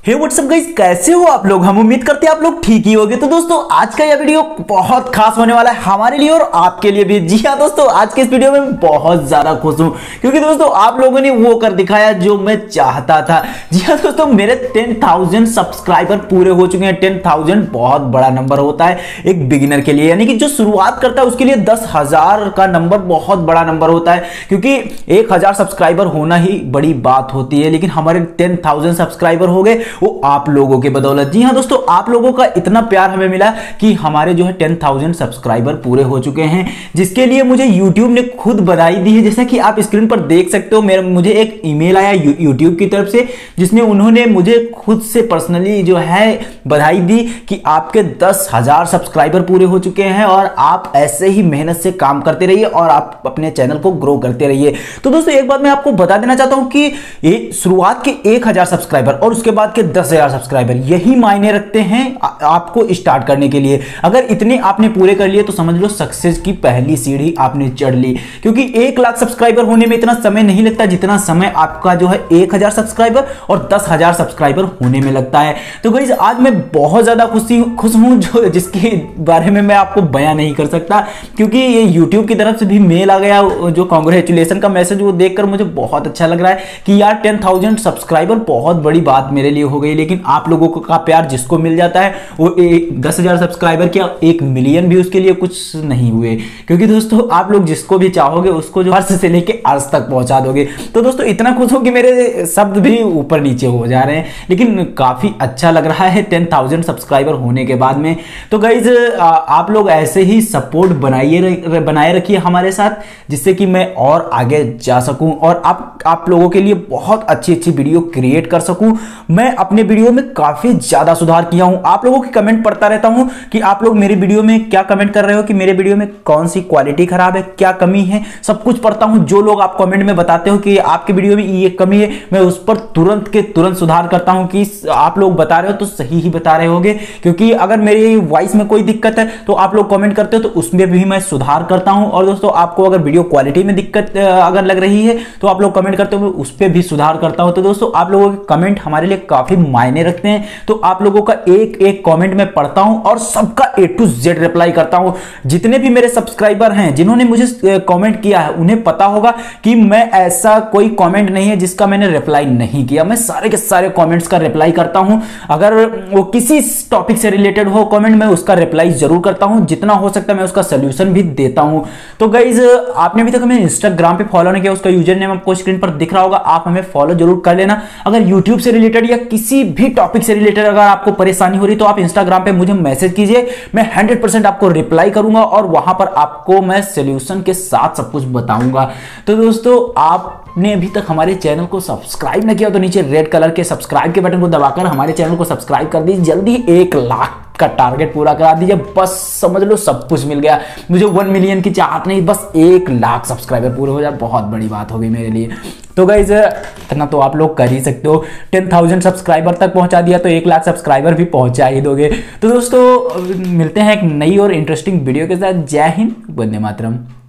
हे WhatsApp guys, कैसे हो आप लोग। हम उम्मीद करते हैं आप लोग ठीक ही होंगे। तो दोस्तों आज का यह वीडियो बहुत खास होने वाला है हमारे लिए और आपके लिए भी। जी हाँ दोस्तों, आज के इस वीडियो में बहुत ज्यादा खुश हूं क्योंकि दोस्तों आप लोगों ने वो कर दिखाया जो मैं चाहता था। जी हाँ दोस्तों, मेरे 10,000 सब्सक्राइबर पूरे हो चुके हैं। 10,000 बहुत बड़ा नंबर होता है एक बिगिनर के लिए, यानी कि जो शुरुआत करता है उसके लिए 10,000 का नंबर बहुत बड़ा नंबर होता है, क्योंकि 1,000 सब्सक्राइबर होना ही बड़ी बात होती है। लेकिन हमारे 10,000 सब्सक्राइबर हो गए वो आप लोगों के बदौलत। जी हां दोस्तों, आप लोगों का इतना प्यार हमें मिला कि हमारे जो है 10,000 सब्सक्राइबर पूरे हो चुके हैं, जिसके लिए मुझे YouTube ने खुद बधाई दी है। जैसा कि आप स्क्रीन पर देख सकते हो, मुझे एक ईमेल आया YouTube की तरफ से, जिसमें उन्होंने मुझे खुद से पर्सनली जो है बधाई दी कि आपके 10,000 सब्सक्राइबर पूरे हो चुके हैं और आप ऐसे ही मेहनत से काम करते रहिए और आप अपने चैनल को ग्रो करते रहिए। तो दोस्तों एक बात मैं आपको बता देना चाहता हूं कि ये शुरुआत के 1,000 सब्सक्राइबर और उसके बाद के 10,000 सब्सक्राइबर यही मायने रखते हैं आपको स्टार्ट करने के लिए। अगर इतने आपने पूरे कर लिए तो समझ लो सक्सेस की पहली सीढ़ी आपने चढ़ ली, क्योंकि 1 लाख सब्सक्राइबर होने में इतना समय नहीं लगता जितना समय आपका जो है 1,000 सब्सक्राइबर और 10,000 सब्सक्राइबर होने में लगता है। तो गाइस आज मैं बहुत ज्यादा खुश हूं जो जिसके बारे में मैं आपको बयां नहीं कर सकता, क्योंकि ये YouTube की तरफ से भी मेल आ गया जो कांग्रेचुलेशन का मैसेज, वो देखकर मुझे बहुत अच्छा लग रहा है कि यार 10,000 सब्सक्राइबर बहुत बड़ी बात मेरे लिए हो गई। लेकिन आप लोगों का प्यार जिसको मिल जाता है वो 10,000 सब्सक्राइबर क्या 1 मिलियन भी उसके लिए कुछ नहीं हुए, क्योंकि दोस्तों आप लोग जिसको भी चाहोगे उसको जो अर्श से लेके अर्श तक पहुंचा दोगे। तो दोस्तों इतना खुश हो कि मेरे शब्द भी ऊपर नीचे हो जा रहे हैं, लेकिन काफी अच्छा लग रहा है 10,000 सब्सक्राइबर होने के बाद में। तो गाइज आप लोग ऐसे ही सपोर्ट बनाए रखिए हमारे साथ, जिससे कि मैं और आगे जा सकूं और आप लोगों के लिए बहुत अच्छी वीडियो क्रिएट कर सकूं। मैं अपने वीडियो में काफी ज्यादा सुधार किया हूं। आप लोगों की कमेंट पढ़ता रहता हूं कि आप लोग मेरे वीडियो में क्या कमेंट कर रहे हो, कि मेरे वीडियो में कौन सी क्वालिटी खराब है, क्या कमी है, सब कुछ पढ़ता हूं। जो लोग आप कमेंट में बताते हो कि आपके वीडियो में ये कमी है, मैं उस पर तुरंत के तुरंत सुधार करता हूं कि आप लोग बता रहे हो तो सही ही बता रहे होगे। क्योंकि अगर मेरी वॉइस में कोई दिक्कत है तो आप लोग कमेंट करते हो तो उसमें भी मैं सुधार करता हूं। और दोस्तों आपको अगर वीडियो क्वालिटी में दिक्कत अगर लग रही है तो आप लोग कमेंट करते हो, उस पर भी सुधार करता हूं। तो दोस्तों आप लोगों के कमेंट हमारे लिए काफी मायने रखते हैं। तो आप लोगों का एक एक कमेंट मैं पढ़ता हूं और सबका A to Z रिप्लाई करता हूं। जितने भी मेरे सब्सक्राइबर हैं जिन्होंने मुझे कमेंट किया है उन्हें पता होगा कि मैं ऐसा कोई कमेंट नहीं है जिसका मैंने रिप्लाई नहीं किया। मैं सारे के सारे कमेंट्स का रिप्लाई करता हूं। अगर वो किसी टॉपिक से रिलेटेड हो कमेंट, मैं उसका रिप्लाई जरूर करता हूं। जितना हो सकता है मैं उसका सोल्यूशन भी देता हूं। तो गाइज आपने अभी तक हमें इंस्टाग्राम पे फॉलो नहीं किया, उसका यूजर नेम आपको स्क्रीन पर दिख रहा होगा, आप हमें फॉलो जरूर कर लेना। अगर यूट्यूब से रिलेटेड या किसी भी टॉपिक से रिलेटेड अगर आपको परेशानी हो रही तो आप इंस्टाग्राम पे मुझे मैसेज कीजिए, मैं 100% आपको रिप्लाई करूंगा और वहां पर आपको मैं सोल्यूशन के साथ सब कुछ बताऊंगा। तो दोस्तों आपने अभी तक हमारे चैनल को सब्सक्राइब नहीं किया तो नीचे रेड कलर के सब्सक्राइब के बटन को दबाकर हमारे चैनल को सब्सक्राइब कर दीजिए। जल्दी 1 लाख का टारगेट पूरा करा दीजिए, बस समझ लो सब कुछ मिल गया। मुझे 1 मिलियन की चाहत नहीं, बस 1 लाख सब्सक्राइबर पूरे हो जाए, बहुत बड़ी बात हो गई मेरे लिए। तो गाइज इतना तो आप लोग कर ही सकते हो। 10,000 सब्सक्राइबर तक पहुंचा दिया तो 1 लाख सब्सक्राइबर भी पहुंचा ही दोगे। तो दोस्तों मिलते हैं एक नई और इंटरेस्टिंग वीडियो के साथ। जय हिंद, वंदे मातरम।